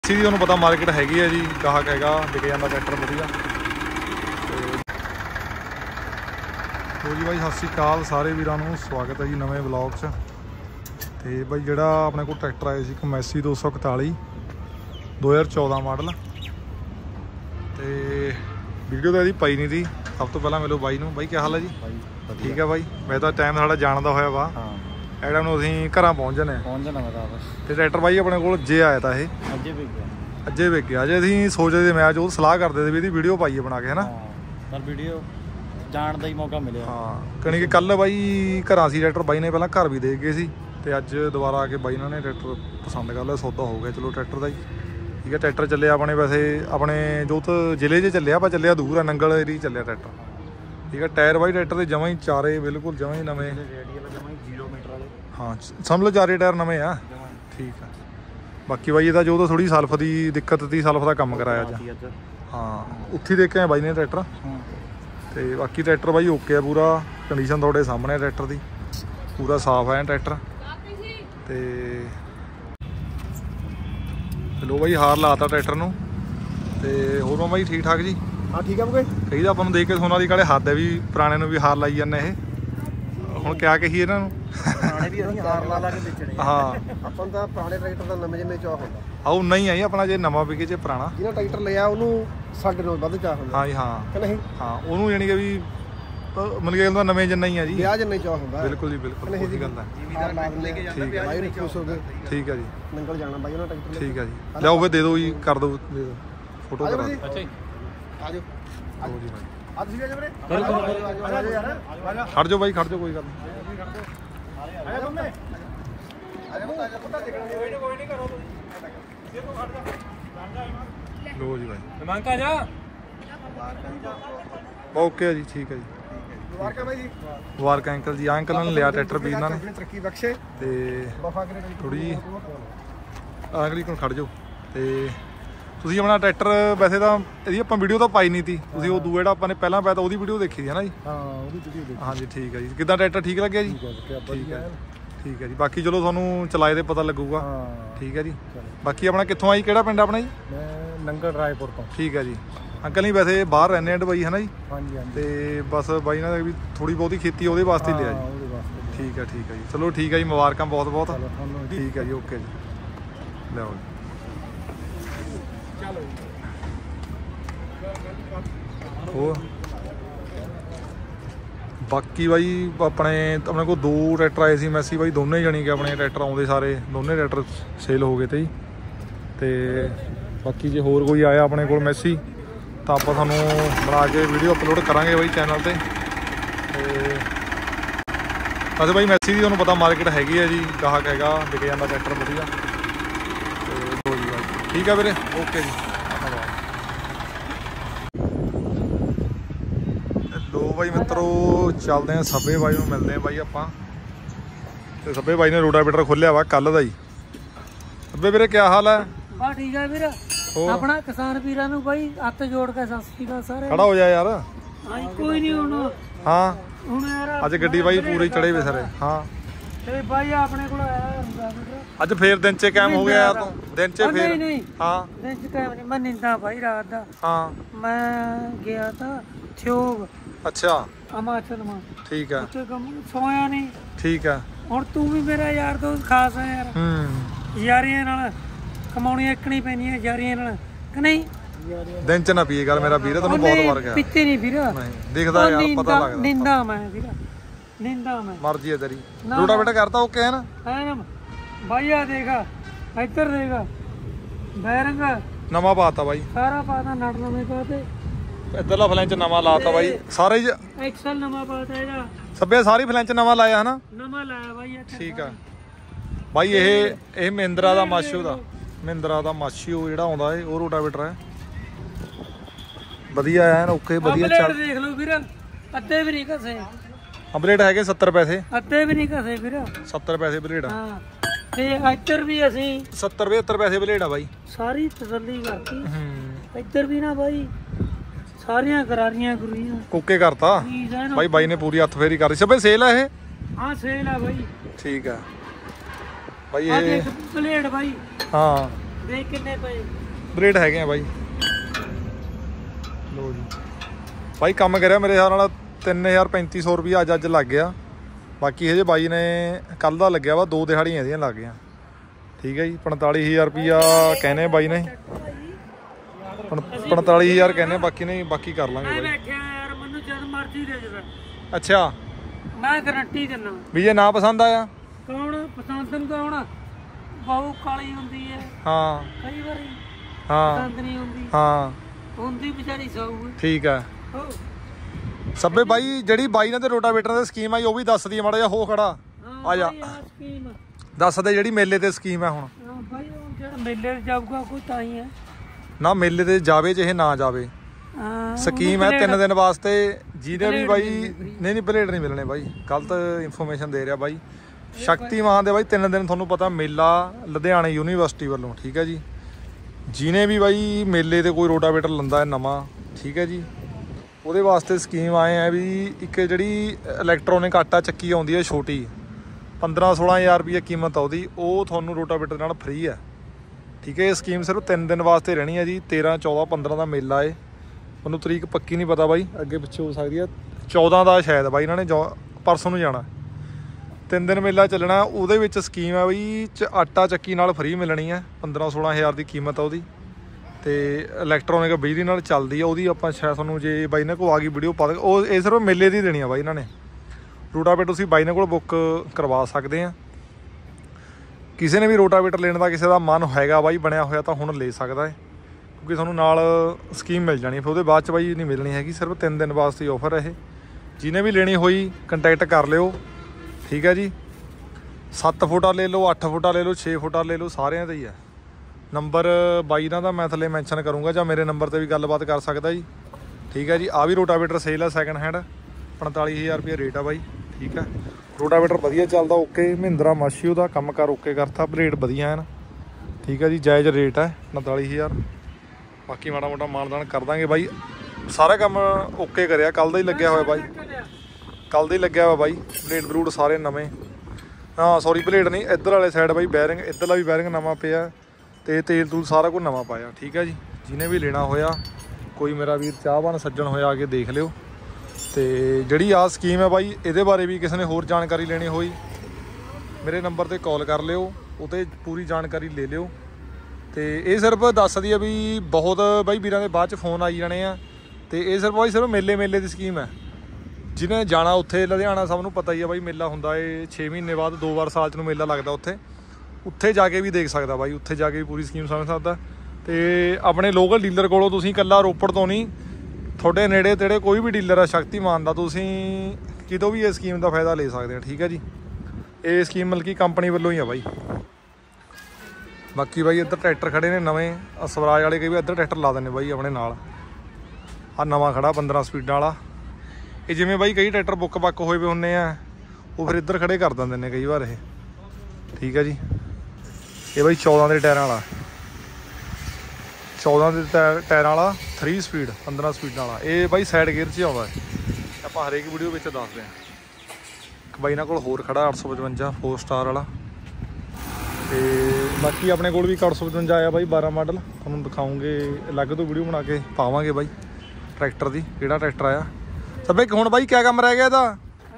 ਦੀ ਤੁਹਾਨੂੰ ਪਤਾ ਮਾਰਕੀਟ ਹੈਗੀ ਹੈ ਜੀ, ਗਾਹਕ ਹੈਗਾ, ਵਿਕ ਜਾਂਦਾ ਟਰੈਕਟਰ ਵਧੀਆ। ਲੋ ਜੀ ਬਾਈ, ਸਤਿ ਸ਼੍ਰੀ ਅਕਾਲ ਸਾਰੇ ਵੀਰਾਂ ਨੂੰ, ਸਵਾਗਤ ਹੈ ਜੀ ਨਵੇਂ ਵਲੌਗ 'ਚ। ਤੇ ਬਾਈ ਜਿਹੜਾ ਆਪਣੇ ਕੋਲ ਟਰੈਕਟਰ ਆਇਆ ਸੀ ਇੱਕ ਮੈਸੀ 241 2014 ਮਾਡਲ, ਤੇ ਵੀਡੀਓ ਤਾਂ ਇਹਦੀ ਪਾਈ ਨਹੀਂ ਸੀ। ਸਭ ਤੋਂ ਪਹਿਲਾਂ ਮਿਲੋ ਬਾਈ ਨੂੰ। ਬਾਈ ਕੀ ਹਾਲ ਹੈ ਜੀ? ਠੀਕ ਹੈ ਬਾਈ। ਮੈਂ ਤਾਂ ਟਾਈਮ ਸਾਡਾ ਜਾਣ ਦਾ ਹੋਇਆ ਵਾ, ਐਡਾ ਨੂੰ ਅਸੀਂ ਘਰਾਂ ਪਹੁੰਚ ਜਾਣਾ ਤੇ ਟਰੈਕਟਰ ਬਾਈ ਆਪਣੇ ਕੋਲ ਜੇ ਆਇਆ ਤਾਂ ਇਹ ਅੱਜੇ ਵਿਕ ਗਿਆ। ਅਜੇ ਅਸੀਂ ਸੋਚਦੇ ਸੀ, ਮੈਚ ਉਹ ਸਲਾਹ ਕਰਦੇ ਸੀ ਵੀ ਇਹਦੀ ਵੀਡੀਓ ਪਾਈਏ ਬਣਾ ਕੇ, ਹੈ ਨਾ, ਪਰ ਵੀਡੀਓ ਜਾਣ ਦਾ ਹੀ ਮੌਕਾ ਮਿਲਿਆ। ਹਾਂ, ਕਣੀ ਕਿ ਕੱਲ ਬਾਈ ਘਰਾਂ ਸੀ ਟਰੈਕਟਰ, ਬਾਈ ਨੇ ਪਹਿਲਾਂ ਘਰ ਵੀ ਦੇ ਗਏ ਸੀ ਤੇ ਅੱਜ ਦੁਬਾਰਾ ਆ ਕੇ ਬਾਈ ਇਹਨਾਂ ਨੇ ਟਰੈਕਟਰ ਪਸੰਦ ਕਰ ਲਿਆ, ਸੌਦਾ ਹੋ ਗਿਆ ਚਲੋ ਟਰੈਕਟਰ ਦਾ ਹੀ। ਠੀਕ ਹੈ, ਟਰੈਕਟਰ ਚੱਲਿਆ ਆਪਣੇ, ਵੈਸੇ ਆਪਣੇ ਜੋਤ ਜ਼ਿਲ੍ਹੇ 'ਚ ਚੱਲਿਆ, ਪਰ ਚੱਲਿਆ ਦੂਰ ਆ, ਨੰਗਲ ਏਰੀਆ ਚੱਲਿਆ ਟਰੈਕਟਰ। ਠੀਕ ਹੈ, ਟਾਇਰ ਬਾਈ ਟਰੈਕਟਰ ਦੇ ਜਮਾਂ ਹੀ ਚਾਰੇ ਬਿਲਕੁਲ ਜਮਾਂ ਹੀ ਨਵੇਂ, ਹਾਂ ਸਮਝ ਲਓ ਚਾਰੇ ਟਾਇਰ ਨਵੇਂ ਆ। ਠੀਕ ਆ, ਬਾਕੀ ਬਾਈ ਇਹਦਾ ਜੋ ਤਾਂ ਥੋੜੀ ਸਲਫ ਦੀ ਦਿੱਕਤ ਤੀ, ਸਲਫ ਦਾ ਕੰਮ ਕਰਾਇਆ ਅੱਜ। ਹਾਂ, ਉੱਥੇ ਦੇਖ ਕੇ ਆਏ ਬਾਈ ਨੇ ਟਰੈਕਟਰ, ਤੇ ਬਾਕੀ ਟਰੈਕਟਰ ਬਾਈ ਓਕੇ ਆ ਪੂਰਾ, ਕੰਡੀਸ਼ਨ ਤੁਹਾਡੇ ਸਾਹਮਣੇ ਟਰੈਕਟਰ ਦੀ, ਪੂਰਾ ਸਾਫ਼ ਹੈ ਟਰੈਕਟਰ। ਤੇ ਲੋ ਬਾਈ ਹਾਰ ਲਾਤਾ ਟਰੈਕਟਰ ਨੂੰ। ਤੇ ਹੋਰ ਬਾਈ ਠੀਕ ਠਾਕ ਜੀ? ਹਾਂ ਠੀਕ ਆ ਬਈ। ਕਹੀ ਤਾਂ ਆਪਾਂ ਨੂੰ ਦੇਖ ਕੇ ਸੋਨਾ ਦੀ ਕਾਲੇ ਹੱਦ ਹੈ ਵੀ ਪੁਰਾਣੇ ਨੂੰ ਵੀ ਹਾਰ ਲਾਈ ਜਾਂਦੇ ਇਹ। ਹੁਣ ਕਿਆ ਕਹੀਏ ਇਹਨਾਂ ਨੂੰ, ਪੁਰਾਣੇ ਵੀ ਅਸੀਂ ਹਾਰ ਲਾ ਕੇ ਵੇਚਣੇ। ਹਾਂ, ਆਪਾਂ ਤਾਂ ਪੁਰਾਣੇ ਟਰੈਕਟਰ ਦਾ ਨਵੇਂ ਜਿੰਨੇ ਚਾਹ ਹੁੰਦਾ। ਆਹ ਨਹੀਂ ਆਈ ਆਪਣਾ, ਜੇ ਨਵਾਂ ਵਿਕੇ ਜੇ ਪੁਰਾਣਾ, ਜਿਹਨਾਂ ਟਰੈਕਟਰ ਲਿਆ ਉਹਨੂੰ ਸਾਡੇ ਨਾਲ ਵੱਧ ਚਾਹ ਹੁੰਦਾ। ਹਾਂ ਜੀ, ਹਾਂ ਕਿ ਨਹੀਂ? ਹਾਂ, ਉਹਨੂੰ ਜਾਣੀ ਕਿ ਵੀ ਮਨ ਕੇ ਕਹਿੰਦਾ ਨਵੇਂ ਜਿੰਨਾ ਹੀ ਆ ਜੀ, ਵਿਆਹ ਜਿੰਨਾ ਹੀ ਚਾਹ ਹੁੰਦਾ। ਬਿਲਕੁਲ ਜੀ ਬਿਲਕੁਲ, ਉਹੀ ਗੱਲ ਹੈ। ਬਾਈ ਨੂੰ ਖੁਸ਼ ਹੋ ਗਏ। ਠੀਕ ਹੈ ਜੀ, ਨੰਗਲ ਜਾਣਾ ਬਾਈ ਉਹਨਾਂ ਟਰੈਕਟਰ। ਠੀਕ ਹੈ ਜੀ, ਲਿਆਓ ਫਿਰ ਦੇ ਦਿਓ ਜੀ, ਕਰ ਦਿਓ, ਦੇ ਦਿਓ ਫੋਟੋ ਕਰਾ ਦਿਓ। ਅੱਛਾ ਜੀ, ਆ ਜਾਓ ਆਓ ਜੀ ਬਾਈ, ਆ ਤੁਸੀਂ ਆ ਜਾਓ ਵੀਰੇ। ਆ ਜਾਓ ਯਾਰ, ਖੜ ਜਾਓ ਬਾਈ, ਖੜ ਜਾਓ, ਕੋਈ ਗੱਲ ਨਹੀਂ। ਆ ਜਾ ਬੰਦੇ, ਆ ਜਾ ਬੰਦਾ, ਪਤਾ ਦੇਖਣਾ ਕੋਈ ਨਹੀਂ ਕਰੋ ਤੁਸੀਂ, ਇਹ ਤੋਂ ਖੜ ਜਾ। ਲੋ ਜੀ ਬਾਈ, ਮੰਗ ਆ ਜਾ। ਓਕੇ ਹੈ ਜੀ, ਠੀਕ ਹੈ ਜੀ, ਮੁਬਾਰਕਾਂ ਬਾਈ ਜੀ। ਮੁਬਾਰਕਾਂ ਅੰਕਲ ਜੀ। ਅੰਕਲ ਨੇ ਲਿਆ ਟਰੈਕਟਰ ਵੀ ਇਹਨਾਂ ਨੇ, ਤਰੱਕੀ ਬਖਸ਼ੇ ਤੇ ਵਫਾ ਕਰੇ ਥੋੜੀ ਅਗਲੀ ਕੋਲ ਖੜ ਜਾਓ। ਤੇ ਤੁਸੀਂ ਆਪਣਾ ਟਰੈਕਟਰ, ਵੈਸੇ ਤਾਂ ਇਹਦੀ ਆਪਾਂ ਵੀਡੀਓ ਤਾਂ ਪਾਈ ਨਹੀਂ ਤੀ, ਤੁਸੀਂ ਉਹ ਦੂਆ ਜਿਹੜਾ ਆਪਾਂ ਨੇ ਪਹਿਲਾਂ ਪਾਇਆ ਤਾਂ ਉਹਦੀ ਵੀਡੀਓ ਦੇਖੀ ਸੀ ਹੈ ਨਾ ਜੀ? ਹਾਂ, ਉਹਦੀ ਵੀਡੀਓ ਦੇਖੀ। ਹਾਂਜੀ ਠੀਕ ਹੈ ਜੀ। ਕਿੱਦਾਂ ਟਰੈਕਟਰ ਠੀਕ ਲੱਗਿਆ ਜੀ? ਠੀਕ ਹੈ, ਠੀਕ ਹੈ ਜੀ। ਬਾਕੀ ਚਲੋ ਤੁਹਾਨੂੰ ਚਲਾਏ ਦੇ ਪਤਾ ਲੱਗੂਗਾ। ਠੀਕ ਹੈ ਜੀ। ਬਾਕੀ ਆਪਣਾ ਕਿੱਥੋਂ ਆਈ, ਕਿਹੜਾ ਪਿੰਡ ਆਪਣਾ ਜੀ? ਮੈਂ ਨੰਗਲ ਰਾਏਪੁਰ ਤੋਂ। ਠੀਕ ਹੈ ਜੀ। ਅੰਕਲ ਨਹੀਂ ਵੈਸੇ ਬਾਹਰ ਰਹਿੰਦੇ ਆ ਦੁਬਈ, ਹੈ ਨਾ ਜੀ? ਹਾਂਜੀ ਹਾਂਜੀ। ਤੇ ਬਸ ਬਾਈ ਨਾਲ ਵੀ ਥੋੜੀ ਬਹੁਤੀ ਖੇਤੀ ਉਹਦੇ ਵਾਸਤੇ ਲਿਆ ਜੀ। ਠੀਕ ਹੈ, ਠੀਕ ਹੈ ਜੀ, ਚਲੋ ਠੀਕ ਹੈ ਜੀ, ਮੁਬਾਰਕਾਂ ਬਹੁਤ ਬਹੁਤ। ਠੀਕ ਹੈ ਜੀ, ਓਕੇ ਜੀ, ਲਿਆਓ ਜੀ। ਹੋਰ ਬਾਕੀ ਬਾਈ ਆਪਣੇ ਕੋਲ ਦੋ ਟਰੈਕਟਰ ਆਏ ਸੀ ਮੈਸੀ ਬਾਈ, ਦੋਨੇ ਜਾਣੀ ਕਿ ਆਪਣੇ ਟਰੈਕਟਰ ਆਉਂਦੇ ਸਾਰੇ, ਦੋਨੇ ਟਰੈਕਟਰ ਸੇਲ ਹੋ ਗਏ ਤੇ ਜੀ। ਤੇ ਬਾਕੀ ਜੇ ਹੋਰ ਕੋਈ ਆਇਆ ਆਪਣੇ ਕੋਲ ਮੈਸੀ ਤਾਂ ਆਪਾਂ ਤੁਹਾਨੂੰ ਬਣਾ ਕੇ ਵੀਡੀਓ ਅਪਲੋਡ ਕਰਾਂਗੇ ਬਾਈ ਚੈਨਲ ਤੇ। ਤੇ ਵੈਸੇ ਬਾਈ ਮੈਸੀ ਦੀ ਤੁਹਾਨੂੰ ਪਤਾ ਮਾਰਕੀਟ ਹੈਗੀ ਹੈ ਜੀ, ਗਾਹਕ ਹੈਗਾ, ਵਿਕ ਜਾਂਦਾ ਟਰੈਕਟਰ ਵਧੀਆ। ਤੇ ਲੋ ਜੀ ਬਾਈ, ਠੀਕ ਹੈ ਵੀਰੇ, ਓਕੇ ਜੀ, ਧੰਨਵਾਦ। ਲੋ ਬਾਈ ਮਿੱਤਰੋ, ਚੱਲਦੇ ਆ ਸੱਬੇ ਬਾਈ ਨੂੰ ਮਿਲਦੇ ਆ ਬਾਈ ਆਪਾਂ। ਤੇ ਸੱਬੇ ਬਾਈ ਨੇ ਰੋਟਾਵੇਟਰ ਖੋਲਿਆ ਵਾ ਕੱਲ ਦਾ ਜੀ। ਸੱਬੇ ਵੀਰੇ ਕਿਆ ਹਾਲ ਹੈ? ਬਾ ਠੀਕ ਹੈ ਵੀਰ। ਆਪਣਾ ਕਿਸਾਨ ਵੀਰਾਂ ਨੂੰ ਬਾਈ ਹੱਥ ਜੋੜ ਕੇ ਸਤਿ ਸ਼੍ਰੀ ਅਕਾਲ ਸਾਰੇ। ਖੜਾ ਹੋ ਜਾ ਯਾਰ। ਹਾਂ ਕੋਈ ਨਹੀਂ, ਹਾਂ ਹੁਣ ਯਾਰ ਅੱਜ ਗੱਡੀ ਬਾਈ ਪੂਰੀ ਚੜੇ ਵੇ ਸਾਰੇ। ਹਾਂ ਤੇ ਬਾਈ ਆਪਣੇ ਕੋਲ ਆਇਆ ਰੋਟਾਵੇਟਰ ਅੱਜ ਫੇਰ ਦਿਨ 'ਚ ਕਾਇਮ ਹੋ ਗਿਆ ਯਾਰ ਤੂੰ, ਦਿਨ 'ਚ ਫੇਰ। ਨਹੀਂ ਹਾਂ ਦਿਨ 'ਚ ਕਾਇਮ ਨਹੀਂ, ਮੈਂ ਨਿੰਦਾ ਬਾਈ ਰਾਤ ਦਾ। ਹਾਂ, ਮੈਂ ਗਿਆ ਤਾਂ ਥਿਓਗ, ਅੱਛਾ ਹਿਮਾਚਲ ਮਾ। ਠੀਕ ਆ, ਉੱਥੇ ਕੰਮ ਸੋਇਆ ਨਹੀਂ। ਠੀਕ ਆ। ਹੁਣ ਤੂੰ ਵੀ ਮੇਰਾ ਯਾਰ ਦੋਸਤ ਖਾਸ ਹੈ ਯਾਰ, ਯਾਰੀਆਂ ਨਾਲ ਕਮਾਉਣੀਆਂ ਇੱਕਣੀ ਪੈਣੀਆਂ, ਯਾਰੀਆਂ ਨਾਲ ਕਿ ਨਹੀਂ? ਦਿਨ 'ਚ ਨਾ ਪੀਏ ਗੱਲ ਮੇਰਾ ਵੀਰ, ਤੈਨੂੰ ਬਹੁਤ ਵਾਰ ਗਿਆ। ਪੀਤੇ ਨਹੀਂ ਵੀਰ, ਨਹੀਂ ਦਿਖਦਾ ਯਾਰ, ਪਤਾ ਲੱਗਦਾ। ਨਿੰਦਾ ਮੈਂ ਵੀਰ, ਨਿੰਦਾ ਮੈਂ। ਮਰਜ਼ੀ ਹੈ ਤੇਰੀ। ਰੋਟਾਵੇਟਰ ਕਰਤਾ ਓਕੇ ਹੈ ਨਾ? ਹੈ ਨਾ ਬਾਈ, ਆ ਦੇਖ ਇੱਧਰ ਦੇਖ, ਬੈਰੰਗ ਨਵਾਂ ਪਾਤਾ ਬਾਈ, ਸਾਰਾ ਪਾਤਾ, ਨਟ ਨਵੇਂ ਪਾਤੇ, ਇੱਧਰਲਾ ਫਲੈਂਚ ਨਵਾਂ ਲਾਤਾ ਬਾਈ, ਸਾਰੇ ਐਕਸਲ ਨਵਾਂ ਪਾਤਾ ਇਹਦਾ, ਸੱਬੇ ਸਾਰੀ ਫਲੈਂਚ ਨਵਾਂ ਲਾਇਆ ਹਨਾ? ਨਵਾਂ ਲਾਇਆ ਬਾਈ ਇੱਥੇ। ਠੀਕ ਆ ਬਾਈ। ਇਹ ਮਹਿੰਦਰਾ ਦਾ ਮਾਸ਼ੀਓ ਦਾ, ਮਹਿੰਦਰਾ ਦਾ ਮਾਸ਼ੀਓ ਜਿਹੜਾ ਆਉਂਦਾ ਹੈ ਉਹ ਰੋਟਾਵੇਟਰ ਹੈ, ਵਧੀਆ ਐਨ ਓਕੇ, ਵਧੀਆ ਚੱਲ। ਦੇਖ ਲਓ ਵੀਰ, ਅੱਧੇ ਵੀ ਨਹੀਂ ਘਸੇ। ਬਲੇਡ ਹੈਗੇ 70 ਪੈਸੇ, ਅੱਧੇ ਵੀ ਨਹੀਂ ਘਸੇ ਵੀਰ, 70 ਪੈਸੇ ਬਲੇਡ ਆ। ਹਾਂ, ਤੇ ਇੱਧਰ ਵੀ ਅਸੀਂ 70 75 ਪੈਸੇ ਬਲੇਡ ਆ ਬਾਈ, ਸਾਰੀ ਤਸੱਲੀ ਕਰਤੀ। ਇੱਧਰ ਵੀ ਨਾ ਬਾਈ ਸਾਰੀਆਂ ਕਰਾਰੀਆਂ ਗੁਰੀਆਂ ਓਕੇ ਕਰਤਾ ਬਾਈ ਨੇ ਪੂਰੀ ਹੱਥ ਫੇਰੀ ਕਰ। ਸਭੇ ਸੇਲ ਆ ਇਹ? ਹਾਂ ਸੇਲ ਆ ਬਾਈ। ਠੀਕ ਆ ਬਾਈ। ਇਹ ਪਲੇਟ ਬਾਈ, ਹਾਂ ਦੇਖ ਕਿੰਨੇ ਪਏ ਰੇਟ ਹੈਗੇ ਆ ਬਾਈ। ਲੋ ਜੀ ਬਾਈ ਕੰਮ ਕਰਿਆ ਮੇਰੇ ਹਿਸਾਬ ਨਾਲ 3300 ਰੁਪਇਆ ਅੱਜ ਲੱਗ ਗਿਆ। ਬਾਕੀ ਹਜੇ ਬਾਈ ਨੇ ਕੱਲ ਦਾ ਲੱਗਿਆ ਵਾ 2 ਦਿਹਾੜੀਆਂ ਇਹਦੀਆਂ ਲੱਗ ਗਈਆਂ। ਠੀਕ ਹੈ ਜੀ 45000 ਰੁਪਇਆ ਕਹਿੰਦੇ ਬਾਈ ਨੇ 45000 ਕਹਿੰਦੇ ਬਾਕੀ ਨਹੀਂ ਬਾਕੀ ਕਰ ਲਾਂਗੇ ਬਾਈ। ਬੈਠਿਆ ਯਾਰ ਮੈਨੂੰ ਜਦ ਮਰਜ਼ੀ ਦੇ ਦੇ। ਅੱਛਾ ਮੈਂ ਗਰੰਟੀ ਦਿੰਦਾ ਵੀ ਜੇ ਨਾ ਪਸੰਦ ਆਇਆ ਕੌਣ ਪਸੰਦ ਨੂੰ ਕੌਣ ਬਹੁ ਕਾਲੀ ਹੁੰਦੀ ਹੈ ਹਾਂ ਕਈ ਵਾਰੀ ਹਾਂ ਪਸੰਦ ਨਹੀਂ ਹੁੰਦੀ ਹਾਂ ਹੁੰਦੀ ਵਿਚਾਰੀ ਸੌ ਠੀਕ ਆ। ਹੋ ਸੱਬੇ ਬਾਈ ਜਿਹੜੀ ਬਾਈ ਨੇ ਤੇ ਰੋਟਾਵੇਟਰ ਦੀ ਸਕੀਮ ਆਈ ਉਹ ਵੀ ਦੱਸ ਦਈਏ ਮਾੜਾ ਜਿਹਾ ਹੋ ਖੜਾ ਆ ਜਾ ਸਕੀਮ ਦੱਸ ਦੇ ਜਿਹੜੀ ਮੇਲੇ ਤੇ ਸਕੀਮ ਹੈ ਹੁਣ। ਹਾਂ ਭਾਈ ਉਹ ਜਿਹੜਾ ਮੇਲੇ ਤੇ ਜਾਊਗਾ ਕੋਈ ਤਾਂ ਹੀ ਹੈ ਨਾ ਮੇਲੇ ਤੇ ਜਾਵੇ ਚਾਹੇ ਨਾ ਜਾਵੇ ਹਾਂ ਸਕੀਮ ਹੈ 3 ਦਿਨ ਵਾਸਤੇ ਜਿਹਨੇ ਵੀ ਬਾਈ ਨਹੀਂ ਬਲੇਡ ਨਹੀਂ ਮਿਲਣੇ ਬਾਈ ਗਲਤ ਇਨਫੋਰਮੇਸ਼ਨ ਦੇ ਰਿਹਾ ਬਾਈ। ਸ਼ਕਤੀਮਾਨ ਦੇ ਬਾਈ 3 ਦਿਨ ਤੁਹਾਨੂੰ ਪਤਾ ਮੇਲਾ ਲੁਧਿਆਣਾ ਯੂਨੀਵਰਸਿਟੀ ਵੱਲੋਂ ਠੀਕ ਹੈ ਜੀ। ਜਿਹਨੇ ਵੀ ਬਾਈ ਮੇਲੇ ਤੇ ਕੋਈ ਰੋਟਾਵੇਟਰ ਲੰਦਾ ਹੈ ਨਵਾਂ ਠੀਕ ਹੈ ਜੀ ਉਹਦੇ ਵਾਸਤੇ ਸਕੀਮ ਆਏ ਆ ਵੀ ਇੱਕ ਜਿਹੜੀ ਇਲੈਕਟ੍ਰੋਨਿਕ ਆਟਾ ਚੱਕੀ ਆਉਂਦੀ ਹੈ ਛੋਟੀ 15-16000 ਰੁਪਏ ਕੀਮਤ ਆ ਉਹਦੀ ਉਹ ਤੁਹਾਨੂੰ ਰੋਟਾਵੇਟਰ ਨਾਲ ਫ੍ਰੀ ਹੈ। ਠੀਕ ਹੈ ਇਹ ਸਕੀਮ ਸਿਰਫ 3 ਦਿਨ ਵਾਸਤੇ ਰਹਿਣੀ ਹੈ ਜੀ 13, 14, 15 ਦਾ ਮੇਲਾ ਏ। ਮੈਨੂੰ ਤਰੀਕ ਪੱਕੀ ਨਹੀਂ ਪਤਾ ਬਾਈ ਅੱਗੇ ਪਿੱਛੇ ਹੋ ਸਕਦੀ ਹੈ 14 ਦਾ ਸ਼ਾਇਦ ਬਾਈ ਇਹਨਾਂ ਨੇ ਪਰਸੋਂ ਨੂੰ ਜਾਣਾ 3 ਦਿਨ ਮੇਲਾ ਚੱਲਣਾ। ਉਹਦੇ ਵਿੱਚ ਸਕੀਮ ਹੈ ਬਈ ਆਟਾ ਚੱਕੀ ਨਾਲ ਫ੍ਰੀ ਮਿਲਣੀ ਹੈ 15-16000 ਦੀ ਕੀਮਤ ਆ ਉਹਦੀ ਤੇ ਇਲੈਕਟ੍ਰੋਨਿਕ ਬਿਜਲੀ ਨਾਲ ਚੱਲਦੀ ਆ ਉਹਦੀ ਆਪਾਂ ਸ਼ਾਇਦ ਤੁਹਾਨੂੰ ਜੇ ਬਾਈ ਨੇ ਕੋਲ ਆ ਗਈ ਵੀਡੀਓ ਪਾ ਦੇ ਉਹ ਇਹ ਸਿਰਫ ਮੇਲੇ ਦੀ ਦੇਣੀ ਆ ਬਾਈ ਇਹਨਾਂ ਨੇ। ਰੋਟਾਵੇਟਰ ਤੁਸੀਂ ਬਾਈ ਨੇ ਕੋਲ ਬੁੱਕ ਕਰਵਾ ਸਕਦੇ ਆ। ਕਿਸੇ ਨੇ ਵੀ ਰੋਟਾਵੇਟਰ ਲੈਣ ਦਾ ਕਿਸੇ ਦਾ ਮਨ ਹੈਗਾ ਬਾਈ ਬਣਿਆ ਹੋਇਆ ਤਾਂ ਹੁਣ ਲੈ ਸਕਦਾ ਹੈ ਕਿਉਂਕਿ ਤੁਹਾਨੂੰ ਨਾਲ ਸਕੀਮ ਮਿਲ ਜਾਣੀ ਫਿਰ ਉਹਦੇ ਬਾਅਦ 'ਚ ਬਾਈ ਨਹੀਂ ਮਿਲਣੀ ਹੈਗੀ। ਸਿਰਫ 3 ਦਿਨ ਵਾਸਤੇ ਆਫਰ ਇਹ ਜਿਹਨੇ ਵੀ ਲੈਣੀ ਹੋਈ ਕੰਟੈਕਟ ਕਰ ਲਿਓ ਠੀਕ ਹੈ ਜੀ। 7 ਫੁੱਟਾ ਲੈ ਲਓ 8 ਫੁੱਟਾ ਲੈ ਲਓ 6 ਫੁੱਟਾ ਲੈ ਲਓ ਸਾਰਿਆਂ ਦਾ ਹੀ ਹੈ। ਨੰਬਰ ਬਾਈ ਇਹਨਾਂ ਦਾ ਮੈਂ ਥੱਲੇ ਮੈਂਸ਼ਨ ਕਰੂੰਗਾ ਜਾਂ ਮੇਰੇ ਨੰਬਰ 'ਤੇ ਵੀ ਗੱਲਬਾਤ ਕਰ ਸਕਦਾ ਜੀ ਠੀਕ ਹੈ ਜੀ। ਆ ਵੀ ਰੋਟਾਵੇਟਰ ਸੇਲ ਆ ਸੈਕਿੰਡ ਹੈਂਡ 45000 ਰੁਪਏ ਰੇਟ ਆ ਬਾਈ ਠੀਕ ਹੈ। ਰੋਟਾਵੇਟਰ ਵਧੀਆ ਚੱਲਦਾ ਓਕੇ ਮਹਿੰਦਰਾ ਮਾਸ਼ੀਓ ਦਾ ਕੰਮ ਕਾਰ ਓਕੇ ਕਰਤਾ ਰੇਟ ਵਧੀਆ ਹੈ ਨਾ ਠੀਕ ਹੈ ਜੀ ਜਾਇਜ਼ ਰੇਟ ਹੈ 49000। ਬਾਕੀ ਮਾੜਾ ਮੋਟਾ ਮਾਨਦਾਨ ਕਰ ਦਾਂਗੇ ਬਾਈ ਸਾਰਾ ਕੰਮ ਓਕੇ ਕਰਿਆ ਕੱਲ ਦਾ ਹੀ ਲੱਗਿਆ ਹੋਇਆ ਬਾਈ ਕੱਲ ਦਾ ਹੀ ਲੱਗਿਆ ਹੋਇਆ ਬਾਈ। ਪਲੇਟ ਬਲੂਟ ਸਾਰੇ ਨਵੇਂ ਹਾਂ ਸੌਰੀ ਪਲੇਟ ਨਹੀਂ ਇੱਧਰ ਵਾਲੇ ਸਾਈਡ ਬਾਈ ਬੈਰਿੰਗ ਇੱਧਰਲਾ ਵੀ ਬੈਰਿੰਗ ਨਵਾਂ ਪਿਆ ਤੇ ਤੇਲ ਤੂਲ ਸਾਰਾ ਕੁਝ ਨਵਾਂ ਪਾਇਆ ਠੀਕ ਹੈ ਜੀ। ਜਿਹਨੇ ਵੀ ਲੈਣਾ ਹੋਇਆ ਕੋਈ ਮੇਰਾ ਵੀਰ ਚਾਹਵਾਨ ਸੱਜਣ ਹੋਇਆ ਆ ਕੇ ਦੇਖ ਲਿਓ। ਤੇ ਜਿਹੜੀ ਆ ਸਕੀਮ ਹੈ ਬਾਈ ਇਹਦੇ ਬਾਰੇ ਵੀ ਕਿਸੇ ਨੇ ਹੋਰ ਜਾਣਕਾਰੀ ਲੈਣੀ ਹੋਈ ਮੇਰੇ ਨੰਬਰ ਤੇ ਕਾਲ ਕਰ ਲਿਓ ਉਹ 'ਤੇ ਪੂਰੀ ਜਾਣਕਾਰੀ ਲੈ ਲਿਓ। ਤੇ ਇਹ ਸਿਰਫ ਦੱਸਦੀ ਆ ਵੀ ਬਹੁਤ ਬਾਈ ਵੀਰਾਂ ਦੇ ਬਾਅਦ 'ਚ ਫੋਨ ਆਈ ਜਾਣੇ ਆ ਤੇ ਇਹ ਸਿਰਫ ਬਾਈ ਸਿਰਫ ਮੇਲੇ ਦੀ ਸਕੀਮ ਹੈ। ਜਿਹਨੇ ਜਾਣਾ ਉੱਥੇ ਲੁਧਿਆਣਾ ਸਭ ਨੂੰ ਪਤਾ ਹੀ ਆ ਬਾਈ ਮੇਲਾ ਹੁੰਦਾ ਏ 6 ਮਹੀਨੇ ਬਾਅਦ 2 ਵਾਰ ਸਾਲ 'ਚ ਨੂੰ ਮੇਲਾ ਲੱਗਦਾ ਉੱਥੇ ਜਾ ਕੇ ਵੀ ਦੇਖ ਸਕਦਾ ਬਾਈ ਉੱਥੇ ਜਾ ਕੇ ਵੀ ਪੂਰੀ ਸਕੀਮ ਸਮਝ ਸਕਦਾ। ਤੇ ਆਪਣੇ ਲੋਕਲ ਡੀਲਰ ਕੋਲੋਂ ਤੁਸੀਂ ਇਕੱਲਾ ਰੋਪੜ ਤੋਂ ਨਹੀਂ ਤੁਹਾਡੇ ਨੇੜੇ ਤੇੜੇ ਕੋਈ ਵੀ ਡੀਲਰ ਆ ਸ਼ਕਤੀਮਾਨ ਦਾ ਤੁਸੀਂ ਕਿਤੋਂ ਵੀ ਇਹ ਸਕੀਮ ਦਾ ਫਾਇਦਾ ਲੈ ਸਕਦੇ ਆ ਠੀਕ ਹੈ ਜੀ। ਇਹ ਸਕੀਮ ਮਤਲਬ ਕਿ ਕੰਪਨੀ ਵੱਲੋਂ ਹੀ ਆ ਬਾਈ। ਬਾਕੀ ਬਾਈ ਇੱਧਰ ਟਰੈਕਟਰ ਖੜੇ ਨੇ ਨਵੇਂ ਸਵਰਾਜ ਵਾਲੇ ਕਈ ਵੀ ਇੱਧਰ ਟਰੈਕਟਰ ਲਾ ਦਿੰਦੇ ਬਾਈ ਆਪਣੇ ਨਾਲ ਆ ਨਵਾਂ ਖੜਾ 15 ਸਪੀਡਾਂ ਵਾਲਾ ਇਹ ਜਿਵੇਂ ਬਾਈ ਕਈ ਟਰੈਕਟਰ ਬੁੱਕ ਹੋਏ ਵੇ ਹੁੰਦੇ ਆ ਉਹ ਫਿਰ ਇੱਧਰ ਖੜੇ ਕਰ ਦਿੰਦੇ ਨੇ ਕਈ ਵਾਰ ਇਹ ਠੀਕ ਹੈ ਜੀ। ਇਹ ਬਾਈ 14 ਦੇ ਟਾਇਰਾਂ ਵਾਲਾ 14 ਦੇ ਟਾਇਰਾਂ ਵਾਲਾ 3 ਸਪੀਡ 15 ਸਪੀਡਾਂ ਵਾਲਾ ਇਹ ਬਾਈ ਸਾਈਡ ਗੇਅਰ 'ਚ ਆਉਂਦਾ ਆਪਾਂ ਹਰੇਕ ਵੀਡੀਓ ਵਿੱਚ ਦੱਸਦੇ ਹਾਂ। ਇੱਕ ਬਾਈ ਇਹਨਾਂ ਕੋਲ ਹੋਰ ਖੜਾ 855 4 ਸਟਾਰ ਵਾਲਾ ਤੇ ਬਾਕੀ ਆਪਣੇ ਕੋਲ ਵੀ 855 ਆਇਆ ਬਾਈ 12 ਮਾਡਲ ਤੁਹਾਨੂੰ ਦਿਖਾਉਂਗੇ ਅਲੱਗ ਤੋਂ ਵੀਡੀਓ ਬਣਾ ਕੇ ਪਾਵਾਂਗੇ ਬਾਈ ਟਰੈਕਟਰ ਦੀ ਕਿਹੜਾ ਟਰੈਕਟਰ ਆਇਆ ਸਭੇ ਹੁਣ ਬਾਈ ਕਿਆ ਕੰਮ ਰਹਿ ਗਿਆ ਇਹਦਾ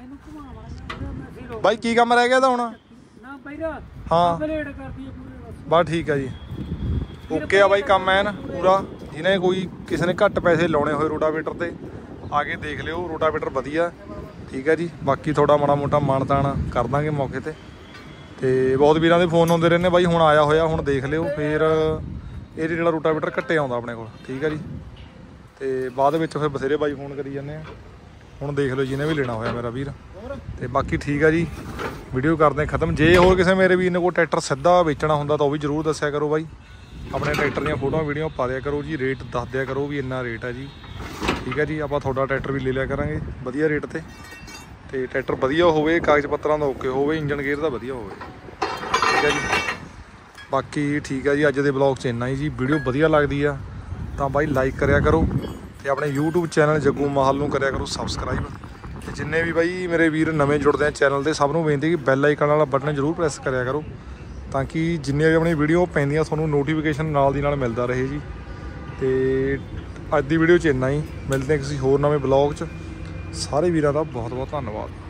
ਬਾਈ ਕੀ ਕੰਮ ਰਹਿ ਗਿਆ ਇਹਦਾ ਹੁਣ ਨਾ ਪਹਿਰਾ ਹਾਂ ਬਲੇਡ ਕਰਦੀ ਹੈ ਪੂਰੇ ਬਸ ਠੀਕ ਆ ਜੀ ਓਕੇ ਆ ਬਾਈ ਕੰਮ ਐਨ ਪੂਰਾ। ਜਿਹਨੇ ਕੋਈ ਕਿਸੇ ਨੇ ਘੱਟ ਪੈਸੇ ਲਾਉਣੇ ਹੋਏ ਰੋਟਾਵੇਟਰ ਤੇ ਆ ਕੇ ਦੇਖ ਲਿਓ ਰੋਟਾਵੇਟਰ ਵਧੀਆ ਠੀਕ ਹੈ ਜੀ। ਬਾਕੀ ਥੋੜਾ ਮਾੜਾ ਮੋਟਾ ਮਾਨਤਾਨ ਕਰ ਦਾਂਗੇ ਮੌਕੇ ਤੇ ਬਹੁਤ ਵੀਰਾਂ ਦੇ ਫੋਨ ਆਉਂਦੇ ਰਹਿੰਦੇ ਬਾਈ ਹੁਣ ਆਇਆ ਹੋਇਆ ਹੁਣ ਦੇਖ ਲਿਓ ਫਿਰ ਇਹ ਜਿਹੜਾ ਰੋਟਾਵੇਟਰ ਘੱਟੇ ਆਉਂਦਾ ਆਪਣੇ ਕੋਲ ਠੀਕ ਹੈ ਜੀ। ਤੇ ਬਾਅਦ ਵਿੱਚ ਫਿਰ ਬਥੇਰੇ ਬਾਈ ਫੋਨ ਕਰੀ ਜਾਂਦੇ ਆ ਹੁਣ ਦੇਖ ਲਓ ਜਿਹਨੇ ਵੀ ਲੈਣਾ ਹੋਇਆ ਮੇਰਾ ਵੀਰ। ਤੇ ਬਾਕੀ ਠੀਕ ਆ ਜੀ ਵੀਡੀਓ ਕਰਦੇ ਖਤਮ। ਜੇ ਹੋਰ ਕਿਸੇ ਮੇਰੇ ਵੀਰ ਨੇ ਕੋਈ ਟਰੈਕਟਰ ਸਿੱਧਾ ਵੇਚਣਾ ਹੁੰਦਾ ਤਾਂ ਉਹ ਵੀ ਜ਼ਰੂਰ ਦੱਸਿਆ ਕਰੋ ਬਾਈ ਆਪਣੇ ਟਰੈਕਟਰ ਦੀਆਂ ਫੋਟੋਆਂ ਵੀਡੀਓ ਪਾ ਦਿਆ ਕਰੋ ਜੀ ਰੇਟ ਦੱਸ ਦਿਆ ਕਰੋ ਵੀ ਇੰਨਾ ਰੇਟ ਆ ਜੀ ਠੀਕ ਹੈ ਜੀ। ਆਪਾਂ ਤੁਹਾਡਾ ਟਰੈਕਟਰ ਵੀ ਲੈ ਲਿਆ ਕਰਾਂਗੇ ਵਧੀਆ ਰੇਟ ਤੇ ਟਰੈਕਟਰ ਵਧੀਆ ਹੋਵੇ ਕਾਗਜ਼ ਪੱਤਰਾਂ ਦਾ ਓਕੇ ਹੋਵੇ ਇੰਜਨ ਗੇਅਰ ਦਾ ਵਧੀਆ ਹੋਵੇ ਠੀਕ ਹੈ ਜੀ। ਬਾਕੀ ਠੀਕ ਹੈ ਜੀ ਅੱਜ ਦੇ ਬਲੌਗ 'ਚ ਇੰਨਾ ਹੀ ਜੀ। ਵੀਡੀਓ ਵਧੀਆ ਲੱਗਦੀ ਆ ਤਾਂ ਬਾਈ ਲਾਈਕ ਕਰਿਆ ਕਰੋ ਤੇ ਆਪਣੇ YouTube ਚੈਨਲ ਜੱਗੂ ਮਾਹਲ ਨੂੰ ਕਰਿਆ ਕਰੋ ਸਬਸਕ੍ਰਾਈਬ। ਤੇ ਜਿੰਨੇ ਵੀ ਬਾਈ ਮੇਰੇ ਵੀਰ ਨਵੇਂ ਜੁੜਦੇ ਆ ਚੈਨਲ ਤੇ ਸਭ ਨੂੰ ਬੇਨਤੀ ਕਿ ਬੈਲ ਆਈਕਨ ਵਾਲਾ ਬਟਨ ਜ਼ਰੂਰ ਪ੍ਰੈਸ ਕਰਿਆ ਕਰੋ ਤਾਂ ਕਿ ਜਿੰਨੀਆਂ ਵੀ ਆਪਣੀ ਵੀਡੀਓ ਪੈਂਦੀਆਂ ਤੁਹਾਨੂੰ ਨੋਟੀਫਿਕੇਸ਼ਨ ਨਾਲ ਦੀ ਨਾਲ ਮਿਲਦਾ ਰਹੇ ਜੀ। ਤੇ ਅੱਜ ਦੀ ਵੀਡੀਓ 'ਚ ਇੰਨਾ ਹੀ, ਮਿਲਦੇ ਹਾਂ ਕਿਸੇ ਹੋਰ ਨਵੇਂ ਬਲੌਗ 'ਚ। ਸਾਰੇ ਵੀਰਾਂ ਦਾ ਬਹੁਤ ਬਹੁਤ ਧੰਨਵਾਦ।